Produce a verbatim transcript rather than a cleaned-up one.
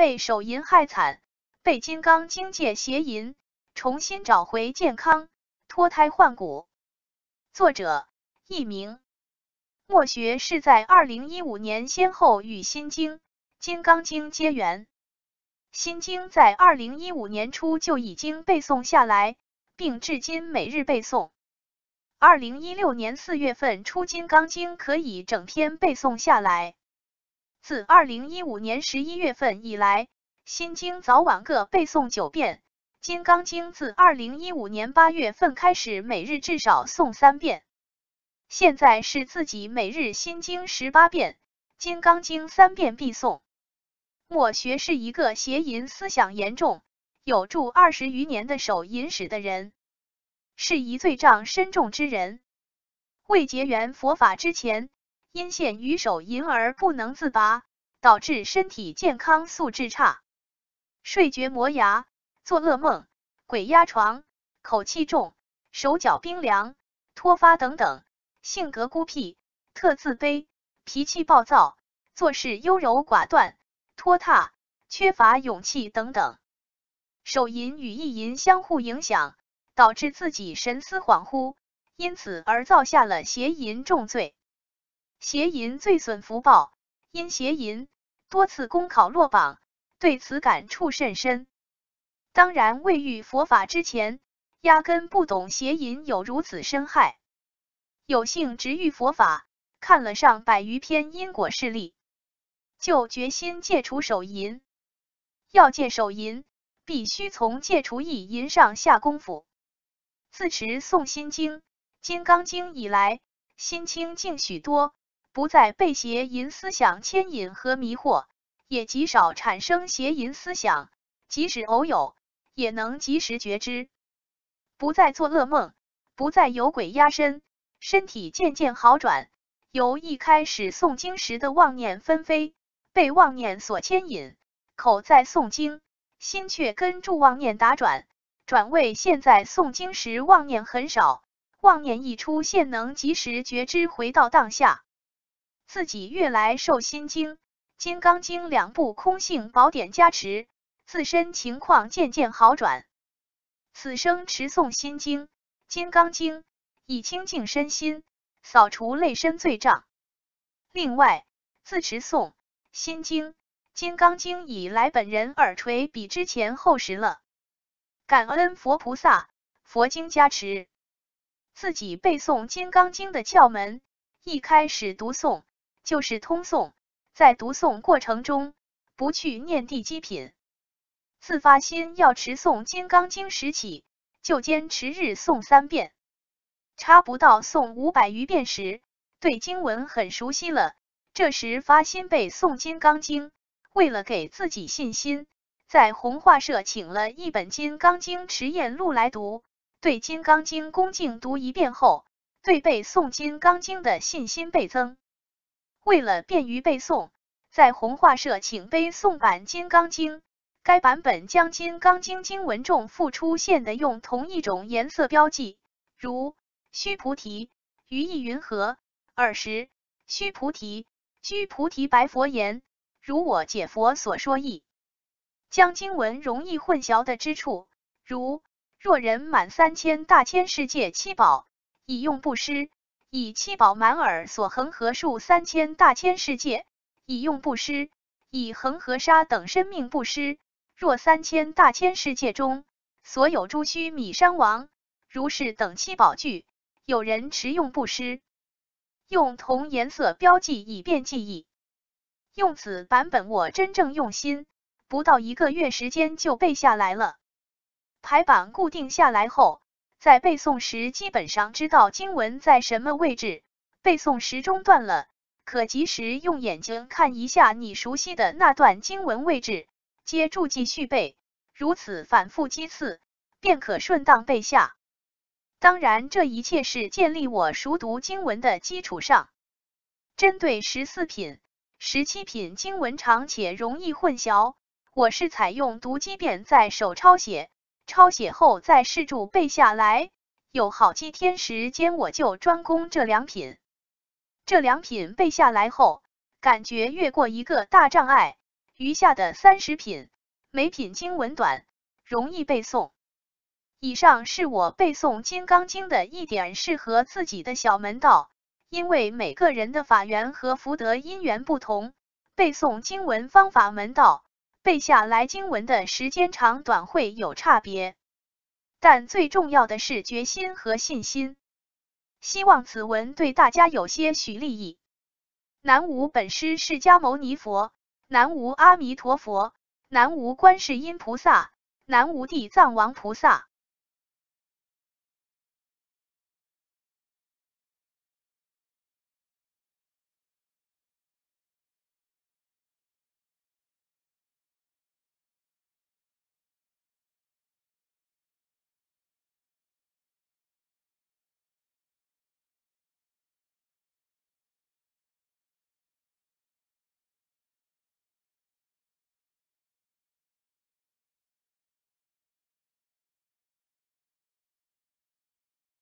被手淫害惨，被金刚经戒邪淫，重新找回健康，脱胎换骨。作者佚名。墨学是在二零一五年先后与心经、金刚经结缘。心经在二零一五年初就已经背诵下来，并至今每日背诵。二零一六年四月份出金刚经可以整篇背诵下来。自二零一五年十一月份以来，心经早晚各背诵九遍，金刚经自二零一五年八月份开始每日至少诵三遍。现在是自己每日心经十八遍，金刚经三遍必诵。墨学是一个邪淫思想严重，有著二十余年的手淫史的人，是一罪障深重之人。未结缘佛法之前，因陷于手淫而不能自拔，导致身体健康素质差，睡觉磨牙，做噩梦，鬼压床，口气重，手脚冰凉，脱发等等，性格孤僻，特自卑，脾气暴躁，做事优柔寡断，拖沓，缺乏勇气等等。手淫与意淫相互影响，导致自己神思恍惚，因此而造下了邪淫重罪。邪淫最损福报，因邪淫多次公考落榜，对此感触甚深。当然未遇佛法之前，压根不懂邪淫有如此深害。有幸直遇佛法，看了上百余篇因果事例，就决心戒除手淫。要戒手淫，必须从戒除意淫上下功夫。自持诵心经、金刚经以来，心清净许多，不再被邪淫思想牵引和迷惑，也极少产生邪淫思想，即使偶有，也能及时觉知，不再做噩梦，不再有鬼压身，身体渐渐好转，由一开始诵经时的妄念纷飞，被妄念所牵引，口在诵经，心却跟住妄念打转，转为现在诵经时妄念很少，妄念一出现能及时觉知回到当下。自己越来受心经、金刚经两部空性宝典加持，自身情况渐渐好转。此生持诵心经、金刚经，以清净身心，扫除类身罪障。另外，自持诵心经、金刚经以来，本人耳垂比之前厚实了。感恩佛菩萨、佛经加持。自己背诵金刚经的窍门，一开始读诵就是通诵，在读诵过程中不去念地基品，自发心要持诵金刚经时起，就坚持日诵三遍。差不到诵五百余遍时，对经文很熟悉了，这时发心背诵金刚经。为了给自己信心，在弘化社请了一本金刚经持验录来读，对金刚经恭敬读一遍后，对背诵金刚经的信心倍增。为了便于背诵，在弘化社请背诵版金刚经，该版本将金刚经经文中复出现的用同一种颜色标记，如须菩提、于意云何、尔时须菩提、须菩提白佛言，如我解佛所说义。将经文容易混淆的之处，如若人满三千大千世界七宝，以用布施，以七宝满耳所恒河数三千大千世界，以用布施，以恒河沙等生命布施。若三千大千世界中，所有诸须弥山王、如是等七宝具，有人持用布施，用同颜色标记以便记忆。用此版本我真正用心，不到一个月时间就背下来了。排版固定下来后，在背诵时基本上知道经文在什么位置，背诵时中断了，可及时用眼睛看一下你熟悉的那段经文位置，接住继续背，如此反复几次，便可顺当背下。当然，这一切是建立我熟读经文的基础上。针对十四品、十七品经文长且容易混淆，我是采用读机变在手抄写，抄写后再试著背下来。有好几天时间，我就专攻这两品。这两品背下来后，感觉越过一个大障碍， 余下的三十品，每品经文短，容易背诵。以上是我背诵《金刚经》的一点适合自己的小门道，因为每个人的法缘和福德因缘不同，背诵经文方法门道，背下来经文的时间长短会有差别。但最重要的是决心和信心。希望此文对大家有些许利益。南无本师释迦牟尼佛，南无阿弥陀佛，南无观世音菩萨，南无地藏王菩萨。